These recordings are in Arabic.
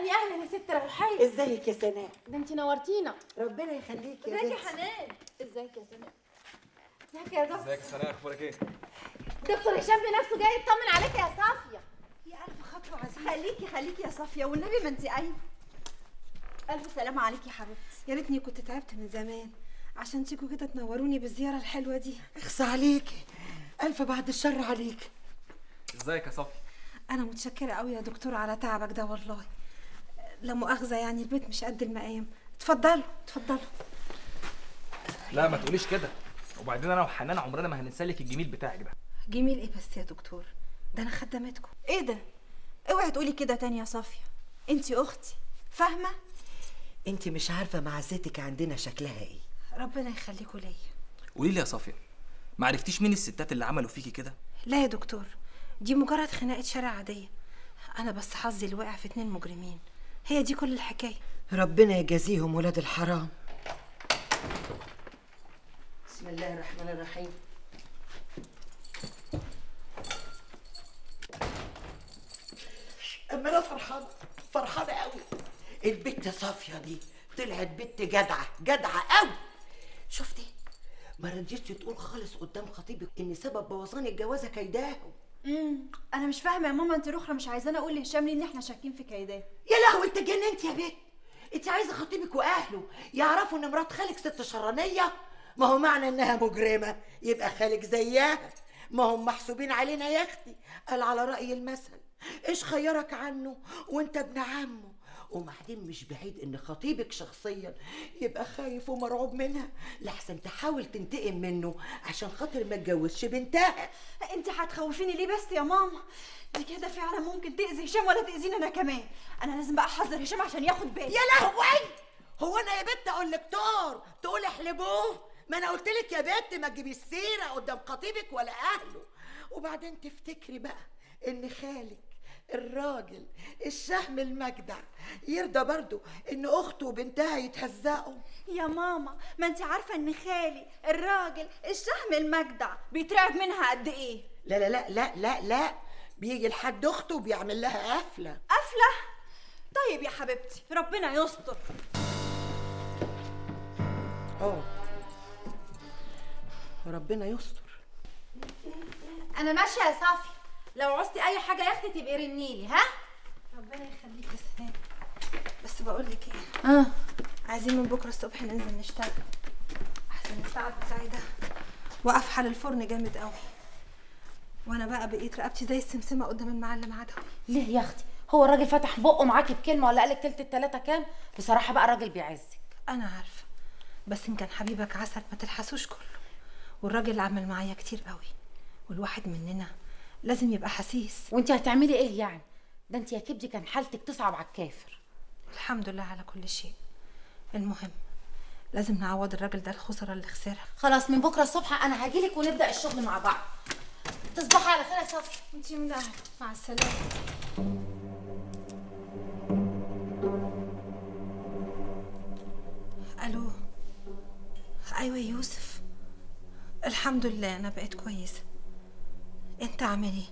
اهلا يا ست روحيه. ازيك يا سناء؟ ده انت نورتينا. ربنا يخليكي يا ازيك بنتي. يا حنان؟ ازيك يا سناء؟ ازيك يا دكتور؟ ازيك يا سناء، اخبارك ايه؟ دكتور هشام بنفسه جاي يطمن عليك يا صافيه. يا الف خطوه عزيزه. خليكي يا صافيه والنبي، ما انت قايمه. الف سلامه عليكي يا حبيبتي. يا ريتني كنت تعبت من زمان عشان تيجوا كده تنوروني بالزياره الحلوه دي. اخصى عليكي، الف بعد الشر عليكي. ازيك يا صفي؟ انا متشكره قوي يا دكتور على تعبك ده والله. لا مؤاخذه يعني البيت مش قد المقام. اتفضلوا اتفضلوا. لا ما تقوليش كده، وبعدين انا وحنان عمرنا ما هننسى لك الجميل بتاعك ده. جميل ايه بس يا دكتور؟ ده انا خدمتكم. ايه ده؟ اوعي تقولي كده تاني يا صافيه، انت اختي فاهمه. انت مش عارفه معزتك عندنا شكلها ايه. ربنا يخليكوا ليا. قولي لي يا صفيه، ما عرفتيش مين الستات اللي عملوا فيكي كده؟ لا يا دكتور، دي مجرد خناقه شارع عاديه. انا بس حظي اللي وقع في 2 مجرمين، هي دي كل الحكايه. ربنا يجازيهم ولاد الحرام. بسم الله الرحمن الرحيم. اما انا فرحانه قوي. البت صافيه دي طلعت بنت جدعه قوي. شفتي؟ ما رضيتش تقول خالص قدام خطيبك ان سبب بوظان الجوازه كيداهم. انا مش فاهمه يا ماما، انت الاخرى مش عايزاني اقول لهشام ليه ان احنا شاكين في كيداه. يا لهوي انت جننت يا بنت. انت عايزه خطيبك واهله يعرفوا ان مرات خالك ست شرانيه؟ ما هو معنى انها مجرمه يبقى خالك زيها. ما هم محسوبين علينا يا اختي. قال على راي المثل ايش خيرك عنه وانت ابن عمه. وبعدين مش بعيد ان خطيبك شخصيا يبقى خايف ومرعوب منها، لحسن تحاول تنتقم منه عشان خاطر ما تجوزش بنتها. انت هتخوفيني ليه بس يا ماما؟ دي كده فعلا ممكن تاذي هشام ولا تاذيني انا كمان. انا لازم بقى احذر هشام عشان ياخد بالي. يا لهوي، هو انا يا بنت اقول لك طار تقولي احلبوه؟ ما انا قلت لك يا بنت ما تجيبي السيره قدام خطيبك ولا اهله. وبعدين تفتكري بقى ان خالك الراجل الشهم المجدع يرضى برضو ان اخته وبنتها يتهزقوا؟ يا ماما ما انت عارفه ان خالي الراجل الشهم المجدع بيترعب منها قد ايه. لا لا لا لا لا لا، بيجي لحد اخته وبيعمل لها قفله. طيب يا حبيبتي ربنا يستر. ربنا يستر. انا ماشيه يا صافيه، لو عوزتي اي حاجه يا اختي تبقي رنيلي. ها؟ ربنا يخليك يا سناء. بس بقول لك ايه، عايزين من بكره الصبح ننزل نشتغل احسن التعب بتاعي ده وقف حال الفرن جامد قوي. وانا بقى بقيت رقبتي زي السمسمه قدام المعلم عدوي. ليه يا اختي؟ هو الراجل فتح بقه معاكي بكلمه ولا قالك تلت التلاته كام؟ بصراحه بقى الراجل بيعزك. انا عارفه، بس ان كان حبيبك عسل ما تلحسوش كله. والراجل عمل معايا كتير قوي، والواحد مننا لازم يبقى حسيس. وانت هتعملي ايه يعني؟ ده انت يا كبدي كان حالتك تصعب على الكافر. الحمد لله على كل شيء. المهم لازم نعوض الراجل ده الخساره اللي خسرها. خلاص من بكره الصبح انا هجيلك ونبدا الشغل مع بعض. تصبحي على خير يا صافي. انتي من اهل. مع السلامه. الو. ايوه يا يوسف، الحمد لله انا بقيت كويسه. انت عامل ايه؟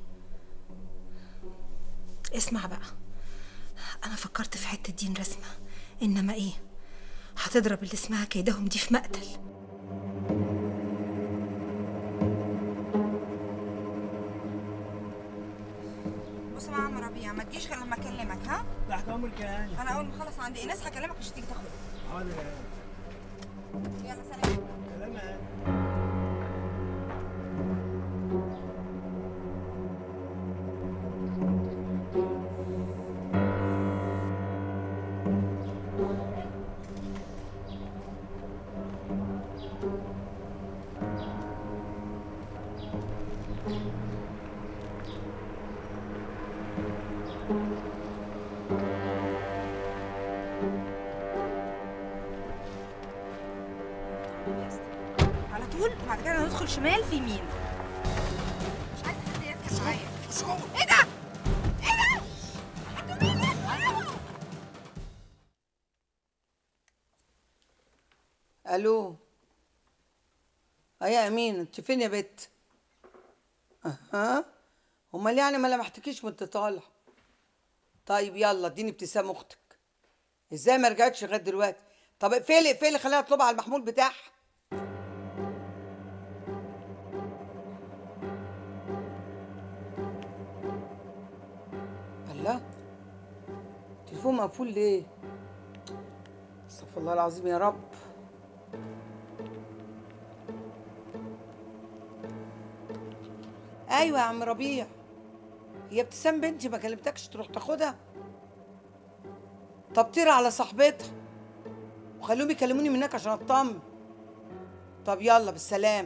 اسمع بقى، انا فكرت في حته دين رسمه، انما ايه، هتضرب اللي اسمها كيدهم دي في مقتل. بص يا عم ربيع، ما تجيش غير لما اكلمك. ها؟ تحت امرك يا هاني. انا اول ما اخلص عندي ايناس هكلمك عشان تيجي تاخدها. حاضر يا هاني. يلا سلام. سلام يا هاني. على طول وبعد كده ندخل شمال في يمين. مش عايزه حد يركز معايا. ايه ده؟ ايه ده؟ انتوا مين ده؟ الو. يا امين، انت فين يا بت؟ امال يعني ما لمحتكيش وانت طالع؟ طيب يلا اديني ابتسام اختك. ازاي ما رجعتش لغايه دلوقتي؟ طب اقفلي خليها اطلبها على المحمول بتاعها. الله، التليفون مقفول ليه؟ استغفر الله العظيم يا رب. ايوه يا عم ربيع، هي ابتسام بنتي ما كلمتكش تروح تاخدها؟ طب طير على صاحبتها وخليهم يكلموني من هناك عشان اطمن. طب يلا بالسلام.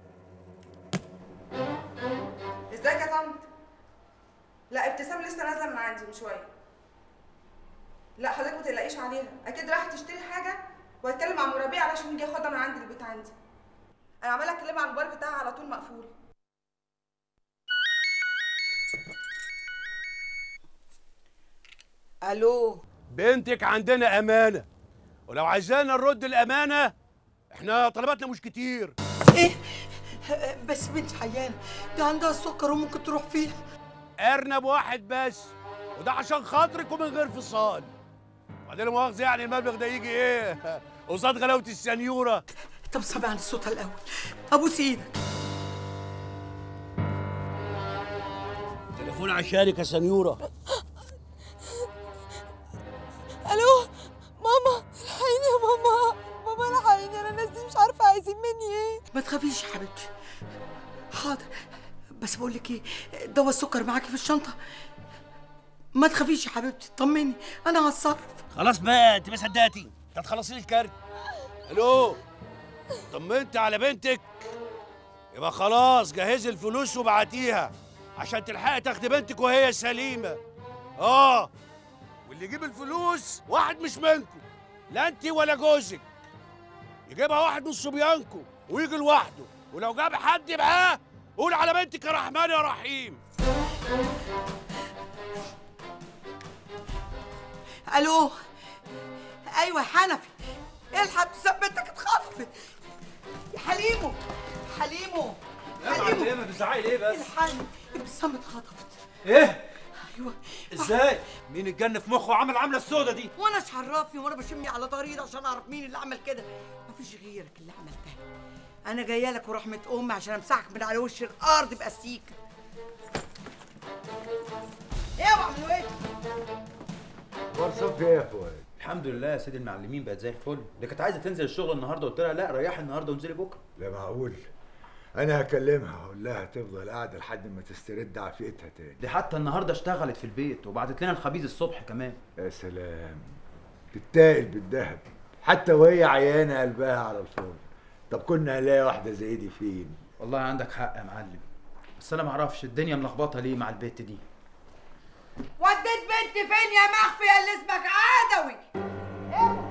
ازيك يا طنط؟ لا ابتسام لسه نازله من عندي من شويه. لا حضرتك ما تقلقيش عليها، اكيد رايحه تشتري حاجه وهتكلم مع ام ربيع علشان يجي ياخدها من عندي البيت عندي. انا عماله اكلمها على الموبايل بتاعها على طول مقفول. الو، بنتك عندنا امانه، ولو عايزانا نرد الامانه احنا طلباتنا مش كتير. ايه بس بنتي عيانه، دي عندها السكر وممكن تروح فيها. ارنب واحد بس، وده عشان خاطرك ومن غير فصال. وبعدين مؤاخذه يعني المبلغ ده يجي ايه قصاد غلاوه السنيوره؟ طب سامعني صوتها الاول، ابوس ايدك. تليفون عشانك يا سنيوره. الو ماما، الحقيني يا ماما، ماما الحقيني، انا الناس دي مش عارفه عايزين مني ايه. ما تخافيش يا حبيبتي، حاضر. بس بقول لك ايه، دواء السكر معاكي في الشنطه؟ ما تخافيش يا حبيبتي، طمني انا هتصرف. خلاص بقى انت ما صدقتي، هتخلصي لي الكارت. الو، طمنت على بنتك؟ يبقى خلاص جهزي الفلوس وبعتيها عشان تلحقي تاخدي بنتك وهي سليمه. واللي يجيب الفلوس واحد مش منكم، لا انت ولا جوزك. يجيبها واحد من صبيانكم ويجي لوحده، ولو جاب حد معاه قول على بنتك يا رحمن يا رحيم. الو، ايوه يا حنفي، الحق ابتسام بنتك اتخطفت. يا حليمو، حليمو، حليمو، ايه بتزعقي ليه بس؟ الحقني، ابتسام اتخطفت. ايه؟ ايوه. ازاي؟ مين اتجن في مخه وعمل العمله السوداء دي؟ وانا ايش عرفني وانا بشمي على طريق عشان اعرف مين اللي عمل كده؟ مفيش غيرك اللي عملتها. انا جايه لك ورحمه امي عشان امسحك من على وش الارض باستيكه. ايه بعملوا ايه؟ اخبار صفي ايه يا فؤاد؟ الحمد لله يا سيدي المعلمين بقت زي الفل. اللي كانت عايزه تنزل الشغل النهارده قلت لها لا ريحي النهارده وانزلي بكره. لا معقول، انا هكلمها اقول لها تفضل قاعده لحد ما تسترد عافيتها تاني. دي حتى النهارده اشتغلت في البيت وبعتت لنا الخبيز الصبح كمان. يا سلام، تتاقل بالذهب حتى وهي عيانه قلبها على الفرن. طب كنا هنلاقي واحده زي دي فين؟ والله عندك حق يا معلم، بس انا معرفش الدنيا ملخبطه ليه مع البت دي. وديت بنتي فين يا مخفي يا اللي اسمك عدوي؟ ايه؟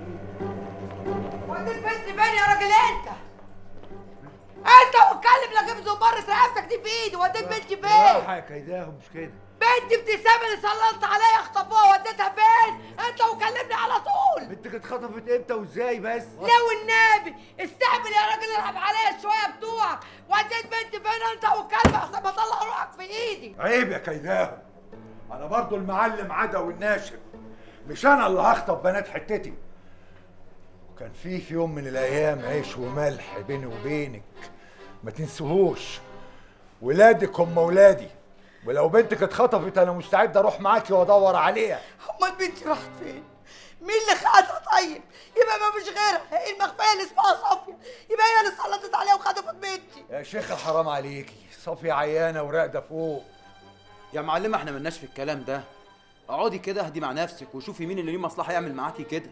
وديت بنتي فين يا راجل انت؟ انت واتكلم لا جيب زمارة رقبتك دي في ايدي. وديت بنتي فين؟ راحه يا كيداهم مش كده. بنتي ابتسام اللي سلطت عليا اخطفوها، وديتها فين؟ انت وكلمني على طول. بنتك اتخطفت امتى وازاي بس؟ لا والنبي استقبل يا راجل، العب عليا شويه بتوعك. وديت بنتي فين انت والكلب احسن ما اطلع روحك في ايدي. عيب يا كيداهم، انا برضو المعلم عدوي الناشف، مش انا اللي هخطف بنات حتتي. وكان في يوم من الايام عيش وملح بيني وبينك، ما تنسوهوش. ولادك هم ولادي، ولو بنتك اتخطفت انا مستعد اروح معاكي وادور عليها. امال بنتي راحت فين؟ مين اللي خدها طيب؟ يبقى ما فيش غيرها، ايه المخفيه اللي اسمها صافيه؟ يبقى هي اللي سلطت عليها وخطفت بنتي. يا شيخه حرام عليكي، صافيه عيانه وراقده فوق. يا معلمه احنا ملناش في الكلام ده، اقعدي كده اهدي مع نفسك وشوفي مين اللي ليه مصلحه يعمل معاكي كده.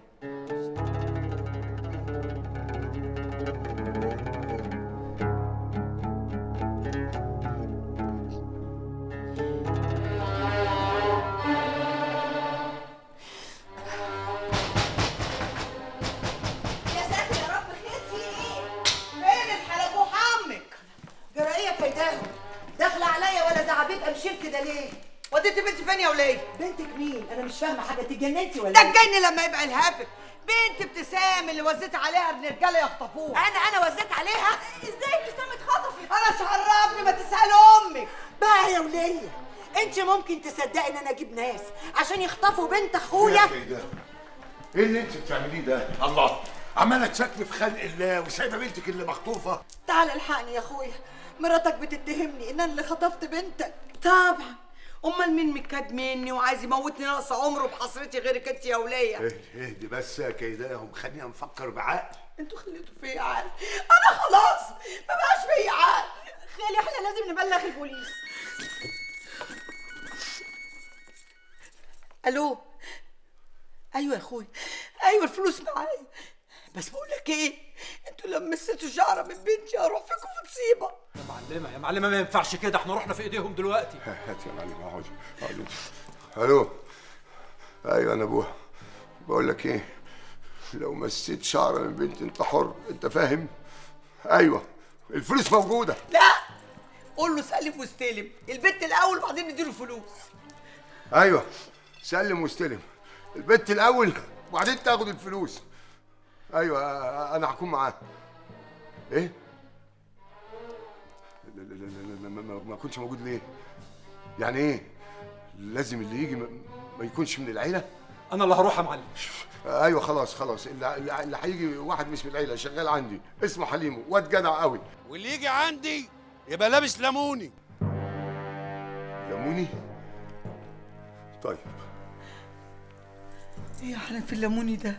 يا ساتر يا رب، خير في ايه؟ فين الحلبوح عمك؟ جرائيه كيداهم داخله عليا ولا زعبيب امشير كده ليه؟ وديتي بنتي فين يا وليه؟ بنتك مين؟ انا مش فاهمه حاجه، انت اتجننتي ولا ايه؟ ده اتجنن لما يبقى الهبل. بنت ابتسام اللي وزيت عليها ابن رجاله يخطفوها. انا وزيت عليها؟ ازاي ابتسام اتخطفت؟ انا مش عرفني، ما تسال امك بقى يا وليه. انت ممكن تصدقي ان انا اجيب ناس عشان يخطفوا بنت اخويا؟ ايه اللي انت بتعمليه ده؟ الله، عماله تشكلي في خلق الله وسايبه بنتك اللي مخطوفه. تعال الحقني يا اخويا، مراتك بتتهمني ان انا اللي خطفت بنتك. طبعا، امال مين متكاد مني وعايز يموتني ناقص عمره بحسرتي غيرك انت يا وليه؟ اهدي بس يا كيداهم، خلينا نفكر بعقل. انتوا خليتوا فيا عقل، انا خلاص ما بقاش فيا عقل. خالي احنا لازم نبلغ البوليس. الو، ايوه يا اخويا، ايوه الفلوس معايا، بس بقول لك ايه، انتوا لما مسيتوا شعره من بنتي هروح فيكم في مصيبه. يا معلمه ما ينفعش كده، احنا رحنا في ايديهم دلوقتي. هات يا معلم، اقعد. الو، ايوه انا ابوها. بقول لك ايه، لو مسيت شعره من بنتي انت حر، انت فاهم؟ ايوه الفلوس موجوده. لا، قول له سلم واستلم البنت الاول وبعدين نديله الفلوس. ايوه سلم واستلم البنت الاول وبعدين تاخد الفلوس. ايوه انا هكون معاه. ايه؟ ما كنتش موجود ليه؟ يعني ايه؟ لازم اللي يجي ما يكونش من العيله؟ انا اللي هروح يا معلم. ايوه خلاص اللي هيجي واحد مش من العيله، شغال عندي اسمه حليمو، واد جدع قوي. واللي يجي عندي يبقى لابس ليموني. ليموني؟ طيب. ايه يا حنان في الليموني ده؟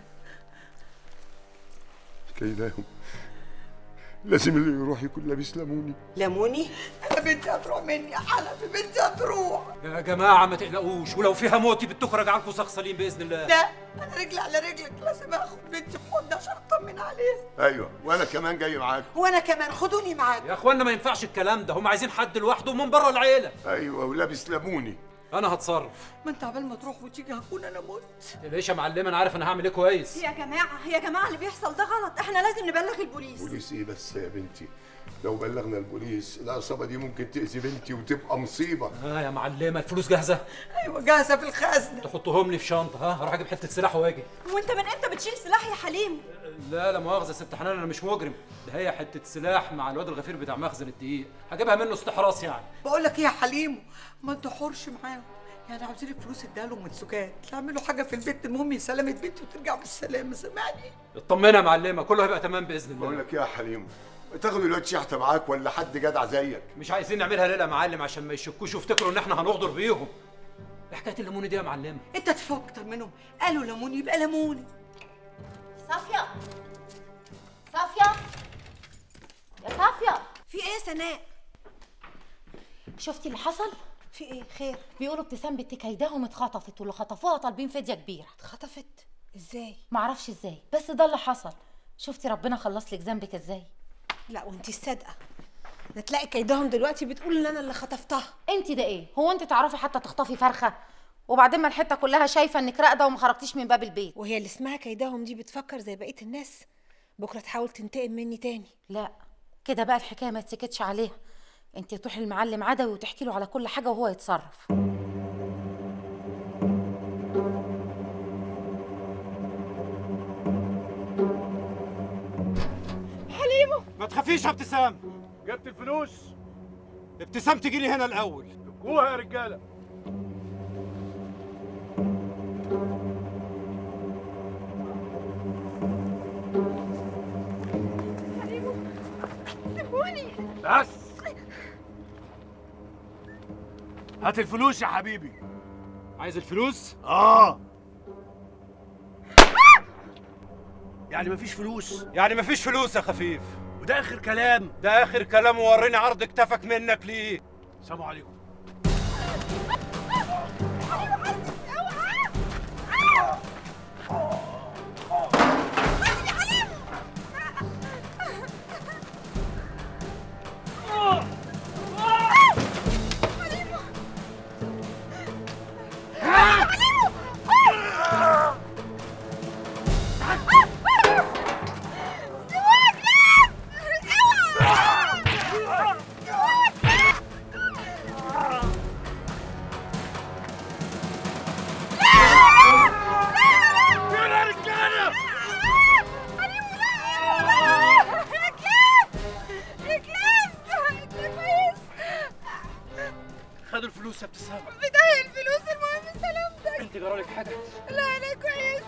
كيداهم، لازم اللي يروح يكون لابس ليموني. ليموني؟ انا بنتي هتروح مني يا حنفي، بنتي هتروح. يا جماعه ما تقلقوش، ولو فيها موت بنتكم راجعه لكم صليم باذن الله. لا، انا رجلي على رجلك، لازم اخد بنتي في حضني عشان اطمن عليها. ايوه وانا كمان جاي معاك. وانا كمان، خدوني معاك. يا اخوانا ما ينفعش الكلام ده، هم عايزين حد لوحده من بره العيله. ايوه ولابس ليموني. انا هتصرف. ما انت عبال ما تروح وتيجي هكون انا مت. ليش يا معلمه، انا عارف انا هعمل ايه كويس. يا جماعه اللي بيحصل ده غلط، احنا لازم نبلغ البوليس. بوليس ايه بس يا بنتي؟ لو بلغنا البوليس العصابه دي ممكن تاذي بنتي وتبقى مصيبه. يا معلمه الفلوس جاهزه؟ ايوه جاهزه في الخزنه. تحطهم لي في شنطه. هروح اجيب حته سلاح واجي. وانت من امتى بتشيل سلاح يا حليم؟ لا مؤاخذه يا ست حنان، انا مش مجرم، ده هي حته سلاح مع الواد الغفير بتاع مخزن الدقيق، هجيبها منه استحراس يعني. بقول لك ايه يا حليم، ما تحورش معاهم، يعني عاوزين الفلوس اديها لهم من سكات، تعملوا حاجه في البيت، المهم سلامه بنتي وترجع بالسلامه، سامعني؟ اطمني يا معلمه، كله هيبقى تمام باذن الله. بقول لك ايه يا حليم، تاخد الواد شحته معاك ولا حد جدع زيك؟ مش عايزين نعملها ليله يا معلم عشان ما يشكوش ويفتكروا ان احنا هنغدر بيهم. ايه حكايه الليموني دي يا معلمه؟ انت تفهم اكتر منهم، قالوا ليموني يبقى ليموني. صافيه صافيه يا صافيه، في ايه يا سناء؟ شفتي اللي حصل؟ في ايه؟ خير؟ بيقولوا ابتسام بنت كيداهم اتخطفت، واللي خطفوها طالبين فديه كبيره. اتخطفت؟ ازاي؟ معرفش ازاي، بس ده اللي حصل. شفتي ربنا خلص لك ذنبك ازاي؟ لا وانتي الصادقه، ده تلاقي كيدهم دلوقتي بتقول ان انا اللي خطفتها. انت ده ايه؟ هو انت تعرفي حتى تخطفي فرخه؟ وبعدين ما الحته كلها شايفه انك راقده وما خرجتيش من باب البيت. وهي اللي اسمها كيدهم دي بتفكر زي بقيه الناس بكره تحاول تنتقم مني تاني؟ لا كده بقى الحكايه ما تسكتش عليها، انت تروحي للمعلم عدوي وتحكي له على كل حاجه وهو يتصرف. حليمو ما تخافيش يا ابتسام. جبت الفلوس؟ ابتسام تجي لي هنا الاول. فكوها يا رجاله. حليمو سيبوني بس هات الفلوس يا حبيبي. عايز الفلوس؟ يعني مفيش فلوس؟ يعني مفيش فلوس يا خفيف. وده اخر كلام؟ ده اخر كلام، ووريني عرض كتفك منك ليه. السلام عليكم. خدوا الفلوس يا ابتسام. بداية الفلوس، المهم سلامتك. انت جرالك حاجه؟ لا انا كويس.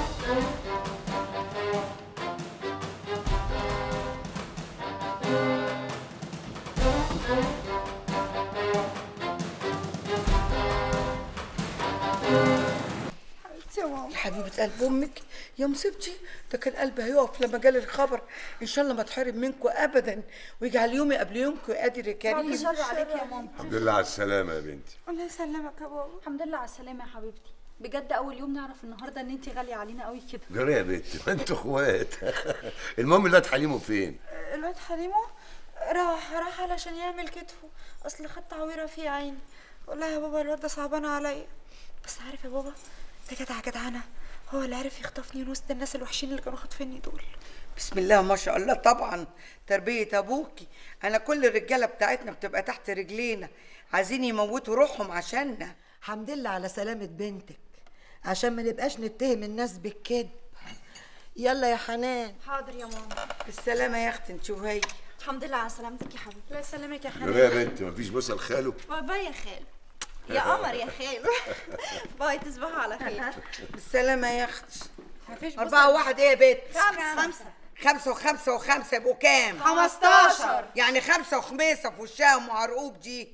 حبيبتي يا ماما، حبيبة قلب امك يا مصيبتي، ده كان قلبي هيقف لما جالي الخبر. ان شاء الله ما اتحرم منكم ابدا، ويجعل يومي قبل يومكم قادر يا كريم. بعد الشر عليك يا ماما. الحمد لله على السلامة يا بنتي. الله يسلمك يا بابا. الحمد لله على السلامة يا حبيبتي. بجد اول يوم نعرف النهارده ان انت غالية علينا قوي كده. جري يا بنتي، ما انتوا اخوات. المهم الواد حليمه فين؟ الواد حليمه راح علشان يعمل كتفه، اصل خد تعويره في عيني. والله يا بابا الواد ده صعبان عليا، بس عارف يا بابا ده جدعانه، هو اللي عرف يخطفني من وسط الناس الوحشين اللي كانوا خاطفيني دول. بسم الله ما شاء الله، طبعا تربية ابوكي. انا كل الرجالة بتاعتنا بتبقى تحت رجلينا، عايزين يموتوا روحهم عشاننا. الحمد لله على سلامة بنتك، عشان ما نبقاش نتهم الناس بالكذب. يلا يا حنان. حاضر يا ماما. بالسلامة يا اختي انت وهي. الحمد لله على سلامتك يا حبيبتي. الله يسلمك يا حنان. جري يا بنتي، مفيش بوسة لخاله؟ باي يا خالو. يا قمر يا خالو. باي، تصبحوا على خير. بالسلامة يا اختي. مفيش 4 و1 ايه يا بنت؟ 5. 5 و5 و5 يبقوا كام؟ 15. يعني 5 وخميسة في وشها ام عرقوب دي.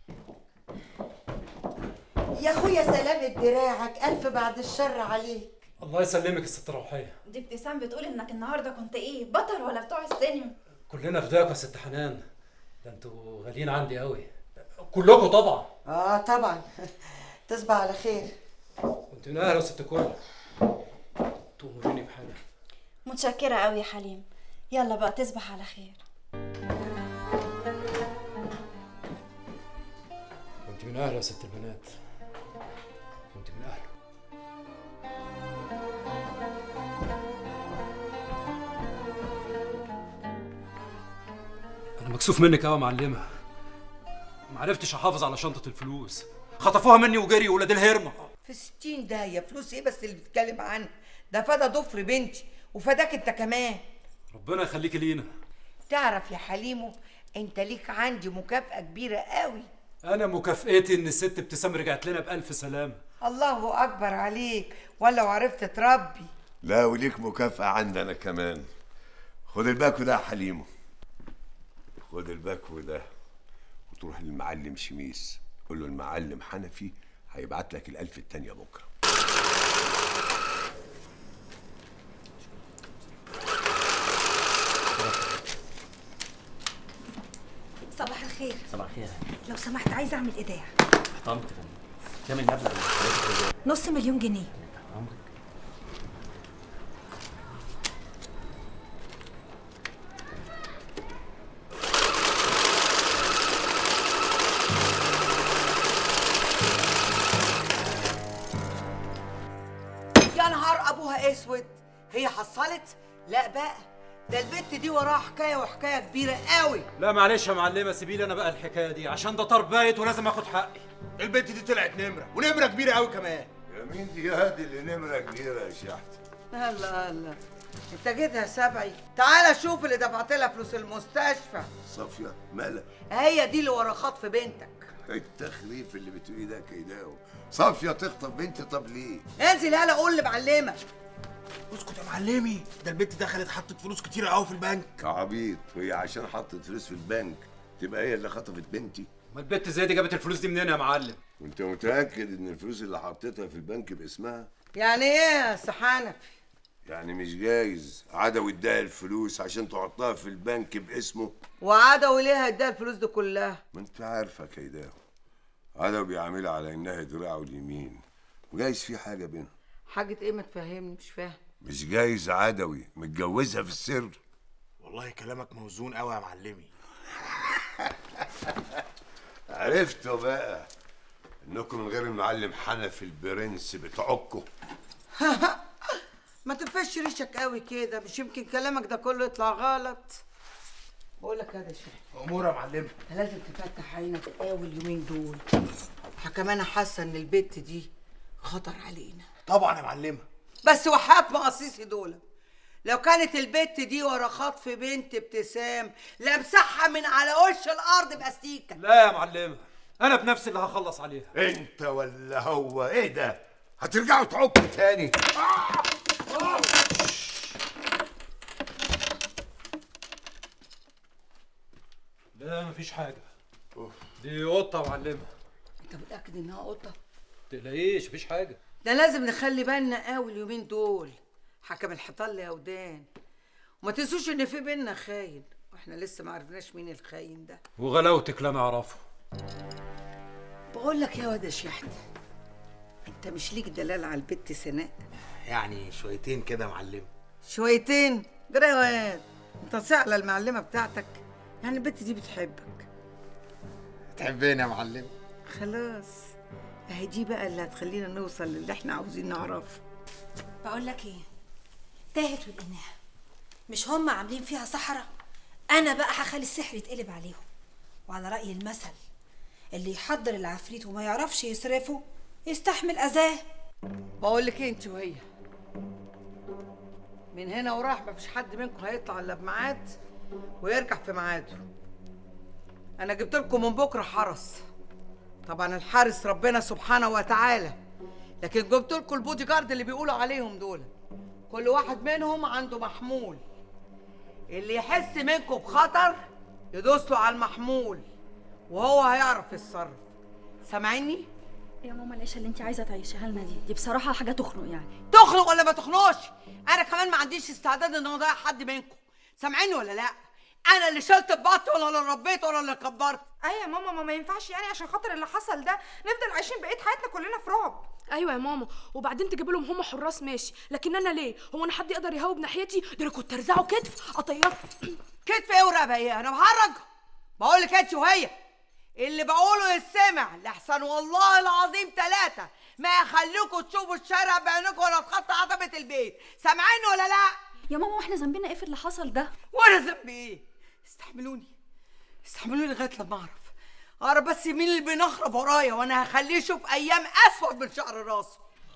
يا اخويا سلامة دراعك، الف بعد الشر عليك. الله يسلمك يا ست روحيه. دي ابتسام بتقول انك النهارده كنت ايه، بطل ولا بتوع السينما؟ كلنا فداكوا يا ست حنان، ده انتوا غاليين عندي قوي كلكم طبعا. طبعا. تصبح على خير. وانت من اهلا يا ست الكل. تأمريني بحاجه؟ متشكره قوي يا حليم. يلا بقى تصبح على خير. وانت من اهله يا ست البنات، وانت من اهله. انا مكسوف منك قوي يا معلمه، معرفتش احافظ على شنطه الفلوس، خطفوها مني وجري ولاد الهرمه. في 60 داهية، فلوس ايه بس اللي بتتكلم عنها؟ ده فدا ضفر بنتي وفداك انت كمان. ربنا يخليكي لينا. تعرف يا حليمو، انت ليك عندي مكافأة كبيرة قوي. انا مكافئتي ان الست ابتسام رجعت لنا بألف سلامه. الله اكبر عليك، ولا وعرفت تربي. لا وليك مكافأة عندنا كمان. خد الباكو ده يا حليمو، خد الباكو ده وتروح للمعلم شميس، قول له المعلم حنفي هيبعت لك ال1000 التانية بكره. صباح الخير. صباح الخير. لو سمحت عايزه اعمل ايداع. احترمت فندم. كام المبلغ اللي حضرتك؟ نص مليون جنيه. عمرك. يا نهار ابوها اسود، هي حصلت؟ لا بقى، ده البت دي وراها حكايه وحكايه كبيره قوي. لا معلش يا معلمه، سيبي لي انا بقى الحكايه دي عشان ده طار بايت ولازم اخد حقي. البنت دي طلعت نمره، ونمره كبيره قوي كمان. يا مين دي يا هادي اللي نمره كبيره يا شحت؟ الله الله، انت جيتها سبعي. تعالى شوف اللي دفعت لها فلوس المستشفى. صافيه مالك؟ هي دي اللي ورا خطف بنتك. التخريف اللي بتقولي ده كيداو. صافيه تخطف بنتي؟ طب ليه؟ انزل يالا قول لمعلمك. اسكت يا معلمي، ده البنت دخلت حطت فلوس كتيره قوي في البنك. عبيط، وهي عشان حطت فلوس في البنك تبقى هي اللي خطفت بنتي؟ ما البت زي دي جابت الفلوس دي منين يا معلم؟ وانت متاكد ان الفلوس اللي حطيتها في البنك باسمها؟ يعني ايه يا سحانف؟ يعني مش جايز عدوي اداها الفلوس عشان تحطها في البنك باسمه؟ وعدوي ليه هيديها الفلوس دي كلها؟ ما انت عارفه كيداو، عدوي بيعاملها على انها دراعه اليمين، وجايز في حاجه بينهم. حاجه ايه؟ ما تفهمني، مش فاهم. مش جايز عدوي متجوزها في السر؟ والله كلامك موزون قوي يا معلمي. عرفتوا بقى انكم من غير المعلم حنفي البرنس بتعكوا. ما تنفش ريشك قوي كده، مش يمكن كلامك ده كله يطلع غلط. بقول لك هذا شيء امور يا معلمه، لازم تفتح عينك قوي اليومين دول. كمان حاسه ان البت دي خطر علينا. طبعا يا معلمه، بس وحياة مقاصيصي دول، لو كانت البت دي ورا خطف بنت ابتسام لامسحها من على وش الارض باستيكه. لا يا معلمه، انا بنفسي اللي هخلص عليها. انت ولا هو؟ ايه ده؟ هترجعوا تعكوا تاني؟ لا مفيش حاجه. دي قطه يا معلمه. انت متاكد انها قطه؟ تقلقيش مفيش حاجه. ده لازم نخلي بالنا قوي اليومين دول. حكم الحيطان يا ودان. وما تنسوش ان في بينا خاين، واحنا لسه ما عرفناش مين الخاين ده. وغلاوتك لا نعرفه. بقول لك يا واد يا شحت، انت مش ليك دلال على البت سناء؟ يعني شويتين كده يا معلمه. شويتين؟ جرى يا واد، انت صعلة المعلمه بتاعتك؟ يعني البت دي بتحبك. تحبيني يا معلمه؟ خلاص، اهي دي بقى اللي هتخلينا نوصل للي احنا عاوزين نعرفه. بقول لك ايه، تاهت ولقيناها. مش هم عاملين فيها سحرة؟ انا بقى هخلي السحر يتقلب عليهم. وعلى رأي المثل، اللي يحضر العفريت وما يعرفش يصرفه يستحمل اذاه. بقول لك ايه انت وهي، من هنا وراح مفيش حد منكم هيطلع الا بميعاد ويرجع في ميعاده. انا جبت لكم من بكره حرس، طبعا الحارس ربنا سبحانه وتعالى، لكن جبت لكم البودي جارد اللي بيقولوا عليهم دول. كل واحد منهم عنده محمول، اللي يحس منكم بخطر يدوس له على المحمول وهو هيعرف يتصرف. سامعيني؟ يا ماما العيشه اللي انت عايزه تعيشها لنا دي بصراحه حاجه تخنق. يعني تخنق ولا ما تخنقش؟ انا كمان ما عنديش استعداد ان اضيع حد منكم. سامعيني ولا لا؟ انا اللي شلت البط ولا اللي ربيت ولا اللي كبرت. ايوه يا ماما، ما ينفعش يعني عشان خاطر اللي حصل ده نفضل عايشين بقيه حياتنا كلنا في رعب. ايوه يا ماما، وبعدين تجيب لهم هم حراس ماشي، لكن انا ليه؟ هو انا حد يقدر يهوب ناحيتي؟ ده انا كنت ارزعه كتف اطيره. كتف ايه ورقبه ايه؟ انا بهرج؟ بقول لك انت وهي اللي بقوله يسمع، لحسن والله العظيم 3 ما يخليكوا تشوفوا الشارع بعينكم ولا تخطوا عتبه البيت. سامعيني ولا لا؟ يا ماما واحنا ذنبنا ايه في اللي حصل ده؟ وانا ذنبي ايه؟ استحملوني لغايه لما اعرف بس مين اللي بينخرب ورايا، وانا هخليه يشوف ايام اسود من شعر راسه.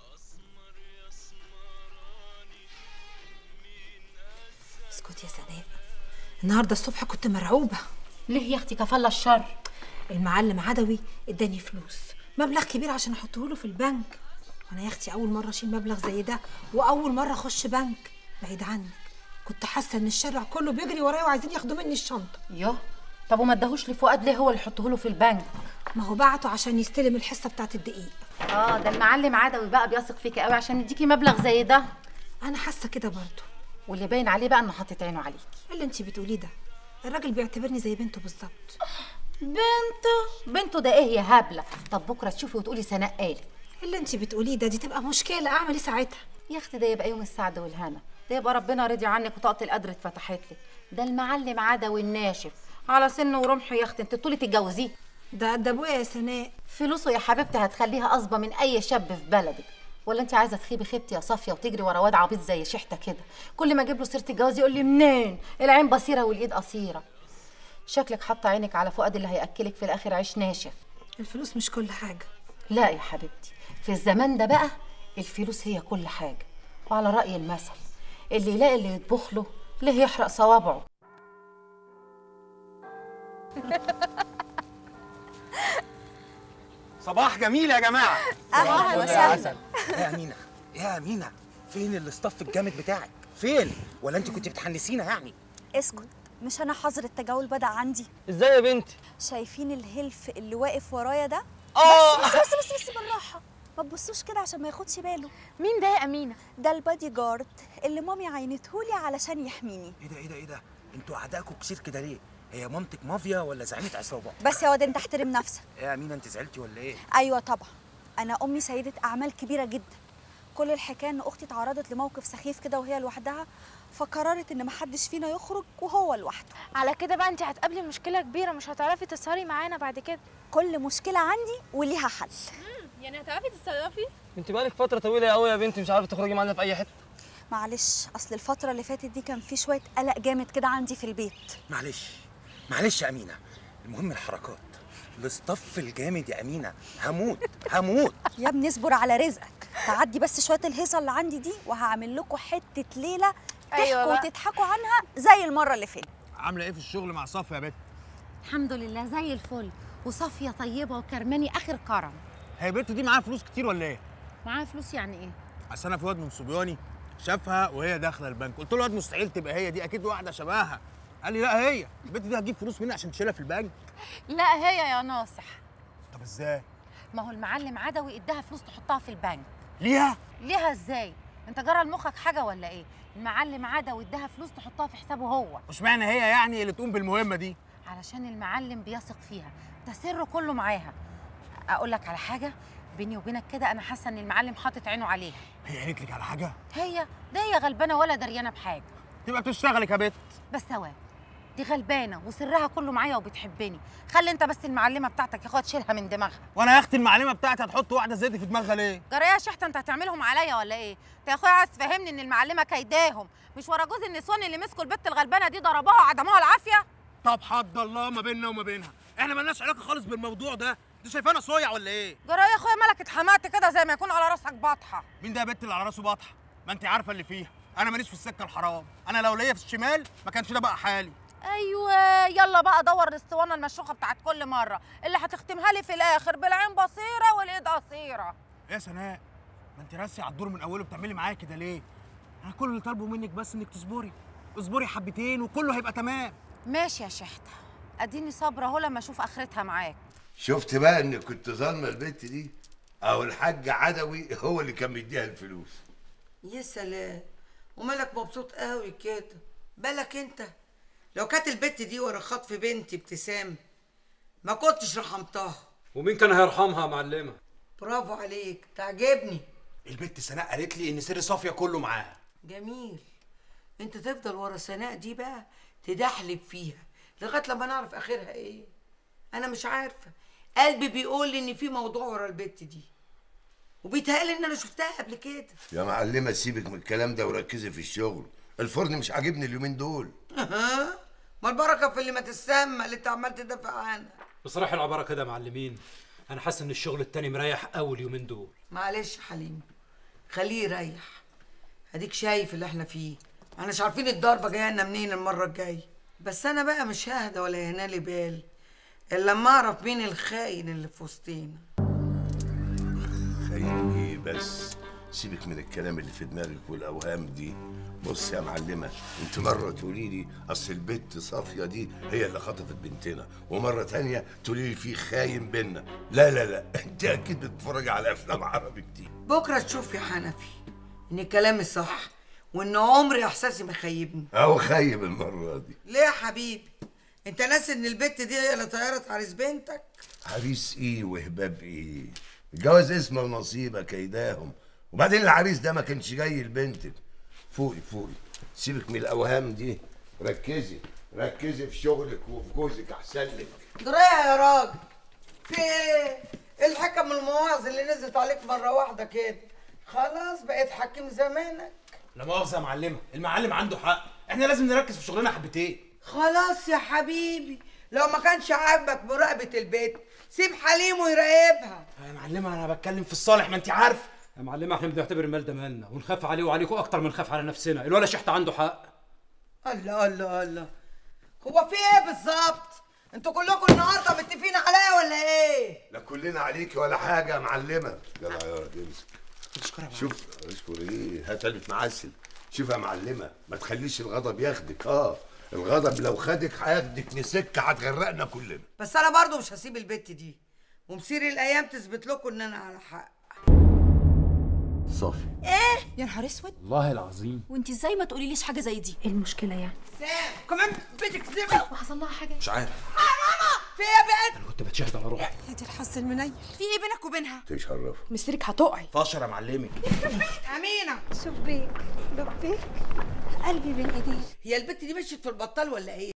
اسكت يا سناء، النهارده الصبح كنت مرعوبه. ليه يا اختي؟ كفالة الشر. المعلم عدوي اداني فلوس، مبلغ كبير عشان احطه له في البنك. وانا يا اختي اول مره اشيل مبلغ زي ده، واول مره اخش بنك بعيد عنك. كنت حاسه ان الشارع كله بيجري ورايا وعايزين ياخدوا مني الشنطه. يوه، طب وما اداهوش لفؤاد ليه؟ هو اللي يحطه له في البنك. ما هو بعته عشان يستلم الحصه بتاعت الدقيق. ده المعلم عدوي بقى بيثق فيكي قوي عشان يديكي مبلغ زي ده. انا حاسه كده برضه. واللي باين عليه بقى انه حاطط عينه عليكي. اللي انت بتقوليه ده، الراجل بيعتبرني زي بنته بالظبط. بنته ده ايه يا هبله؟ طب بكره تشوفي وتقولي سناء قالت. اللي انت بتقوليه ده دي تبقى مشكله، اعمل ايه ساعتها؟ يا اختي ده يبقى يوم السعد والهنا، ده يبقى ربنا رضي عنك وطاقه القدر اتفتحت لك. ده المعلم عدوي الناشف على سنه ورمحه يا اختي، انت طولي تتجوزيه. ده قد ابويا يا سناء. فلوسه يا حبيبتي هتخليها اصبى من اي شاب في بلدك. ولا انت عايزه تخيبي خيبتي يا صافيه وتجري ورا واد عبيط زي شحته كده؟ كل ما اجيب له سيره الجواز يقول لي منين؟ العين بصيره والايد قصيره. شكلك حاطه عينك على فؤاد اللي هياكلك في الاخر عيش ناشف. الفلوس مش كل حاجه. لا يا حبيبتي، في الزمان ده بقى الفلوس هي كل حاجه. وعلى راي المثل، اللي يلاقي اللي يطبخ له ليه يحرق صوابعه. صباح جميل يا جماعه. اهلا وسهلا. يا امينه، يا امينه، فين الاستاف الجامد بتاعك؟ فين؟ ولا انت كنت بتحنسينا يعني؟ اسكت، مش انا حظر التجول بدأ عندي. ازاي يا بنتي؟ شايفين الهلف اللي واقف ورايا ده؟ بس بالراحه، ما تبصوش كده عشان ما ياخدش باله. مين ده يا امينه؟ ده البادي جارد اللي مامي عينتهولي علشان يحميني. ايه ده؟ انتوا اعدائكم كتير كده ليه؟ هي مامتك مافيا ولا زعيمه عصابه؟ بس يا واد انت احترم نفسك. يا امينه انت زعلتي ولا ايه؟ ايوه طبعا، انا امي سيده اعمال كبيره جدا. كل الحكايه ان اختي اتعرضت لموقف سخيف كده وهي لوحدها، فقررت ان محدش فينا يخرج وهو لوحده. على كده بقى انت هتقابلي مشكله كبيره، مش هتعرفي تسهري معانا بعد كده. كل مشكله عندي وليها حل. يعني هتعرفي تتصرفي؟ انت بقالك فتره طويله قوي يا بنتي مش عارفه تخرجي معانا في اي حته. معلش، اصل الفتره اللي فاتت دي كان في شويه قلق جامد كده عندي في البيت. معلش يا امينه، المهم الحركات، الاستاف الجامد يا امينه. هموت يا ابني اصبر على رزقك، تعدي بس شويه الهيصه اللي عندي دي وهعمل لكم حته ليله تحكوا وتضحكوا عنها زي المره اللي فاتت. عامله ايه في الشغل مع صفا يا بنت؟ الحمد لله زي الفل. وصافيه طيبه وكرماني اخر كرم. هي البنت دي معاها فلوس كتير ولا ايه؟ معاها فلوس يعني ايه؟ اصل انا في واد من صبياني شافها وهي داخله البنك، قلت له واد مستحيل تبقى هي دي، اكيد واحده شبهها. قال لي لا هي البنت دي هتجيب فلوس منها عشان تشيلها في البنك. لا هي يا ناصح. طب ازاي؟ ما هو المعلم عدوي اداها فلوس تحطها في البنك. ليها؟ ليها ازاي؟ انت جرى لمخك حاجه ولا ايه؟ المعلم عدوي اداها فلوس تحطها في حسابه هو. مش معنى هي يعني اللي تقوم بالمهمه دي؟ علشان المعلم بيثق فيها، ده سره كله معاها. اقول لك على حاجه بيني وبينك كده، انا حاسه ان المعلم حاطط عينه عليها. هي قالت لك على حاجه؟ هي غلبانه ولا دريانه بحاجه. تبقى بتشتغلك يا بت. بس ثواب، دي غلبانه وسرها كله معايا وبتحبني. خلي انت بس المعلمه بتاعتك يا اخويا تشيلها من دماغها. وانا يا اختي المعلمه بتاعتي هتحط واحده زيتي في دماغها ليه؟ جرى يا شحته انت هتعملهم عليا ولا ايه؟ انت يا اخويا عايز تفهمني ان المعلمه كيداهم، مش ورا جوز النسوان اللي مسكوا البت الغلبانه دي ضربوها وعدموها العافيه؟ طب حد الله ما بيننا وما بينها، احنا مالناش علاقه خالص بالموضوع ده. انت شايفانا صويع ولا ايه؟ جرى يا اخويا مالك اتحمقت كده زي ما يكون على راسك بطحه. مين ده يا بت اللي على راسه بطحه؟ ما انت عارفه اللي فيها، انا ماليش في السكه الحرام، انا لو ليا في الشمال ما كانش ده بقى حالي. ايوه يلا بقى دور الاسطوانه المشروخه بتاعت كل مره اللي هتختمها لي في الاخر بالعين بصيره والايد قصيره. يا سناء ما انت راسي على الدور من اوله، بتعملي معايا كده ليه؟ انا كل اللي طالبه منك بس انك تصبري، اصبري حبتين وكله هيبقى تمام. ماشي يا شحته، اديني صابره اهو لما اشوف اخرتها معاك. شفت بقى انك كنت ظالمه البنت دي؟ اهو الحاج عدوي هو اللي كان مديها الفلوس. يا سلام، ومالك مبسوط قوي كده؟ بالك انت لو كانت البت دي ورا خطف بنتي ابتسام ما كنتش رحمتها. ومين كان هيرحمها يا معلمه؟ برافو عليك، تعجبني. البت سناء قالت لي ان سر صافيه كله معاها. جميل، انت تفضل ورا سناء دي بقى تدحلب فيها لغايه لما نعرف اخرها ايه. انا مش عارفه، قلبي بيقول لي ان في موضوع ورا البت دي، وبيتهيألي ان انا شفتها قبل كده. يا معلمه سيبك من الكلام ده وركزي في الشغل، الفرن مش عاجبني اليومين دول. ما البركه في اللي ما تسمى اللي انت عمال تدافع عنها. بصراحه العباره كده يا معلمين، انا حاسس ان الشغل التاني مريح قوي اليومين دول. معلش يا حليم، خليه يريح، اديك شايف اللي احنا فيه، احنا مش عارفين الضربه جايه لنا منين المره الجايه. بس انا بقى مش ههدى ولا يهنالي بال الا لما اعرف مين الخاين اللي في وسطينا. خاين ايه بس؟ سيبك من الكلام اللي في دماغك والاوهام دي. بص يا معلمه، انت مره تقولي لي اصل البت صافيه دي هي اللي خطفت بنتنا، ومره تانية تقولي لي في خاين بينا. لا لا لا، انت اكيد بتتفرجي على افلام عربي كتير. بكره تشوف يا حنفي ان كلامي صح وان عمري احساسي مخيبني. اهو خيب المره دي. ليه يا حبيبي؟ انت ناسي ان البت دي هي اللي طيرت عريس بنتك؟ عريس ايه وهباب ايه؟ الجواز اسمه ونصيبه كيداهم، وبعدين العريس ده ما كانش جاي لبنتك. فوقي فوقي، سيبك من الاوهام دي، ركزي ركزي في شغلك وفي جوزك احسن لك. جرايه يا راجل، في ايه؟ الحكم المواعظ اللي نزلت عليك مره واحده كده خلاص بقيت حكيم زمانك. لا مؤاخذه يا معلمه، المعلم عنده حق، احنا لازم نركز في شغلنا حبتين. خلاص يا حبيبي، لو ما كانش عاجبك مراقبه البيت سيب حليم ويراقبها. يا معلمه انا بتكلم في الصالح، ما انت عارفه يا معلمه احنا بنعتبر المال ده مالنا ونخاف عليه وعليكم اكتر من نخاف على نفسنا. الولا شحته عنده حق. الله الله الله، هو في ايه بالظبط؟ انتوا كلكم النهارده متفقين عليا ولا ايه؟ لا كلنا عليكي ولا حاجه يا معلمه. يلا يا امسك. شوف اشكر ايه؟ هات علبه معسل. شوف يا معلمه، ما تخليش الغضب ياخدك. الغضب لو خدك هياخدك لسكه هتغرقنا كلنا. بس انا برضو مش هسيب البت دي، ومصير الايام تثبت لكم ان انا على حق. صافي ايه يا نهار اسود، والله العظيم. وانت ازاي ما تقوليليش حاجه زي دي؟ ايه المشكله يعني؟ سام كمان بنتك زبل وحصل لها حاجه؟ مش عارف. ماما في ايه يا بنت؟ انا كنت بتشهد على روحي. يا دي الحظ المنيل، في ايه بينك وبينها؟ تشرف مسترك هتقعي. فاشر يا معلمي. امينه شبيك لبيك قلبي بين ايديك. هي البت دي مشيت في البطال ولا ايه؟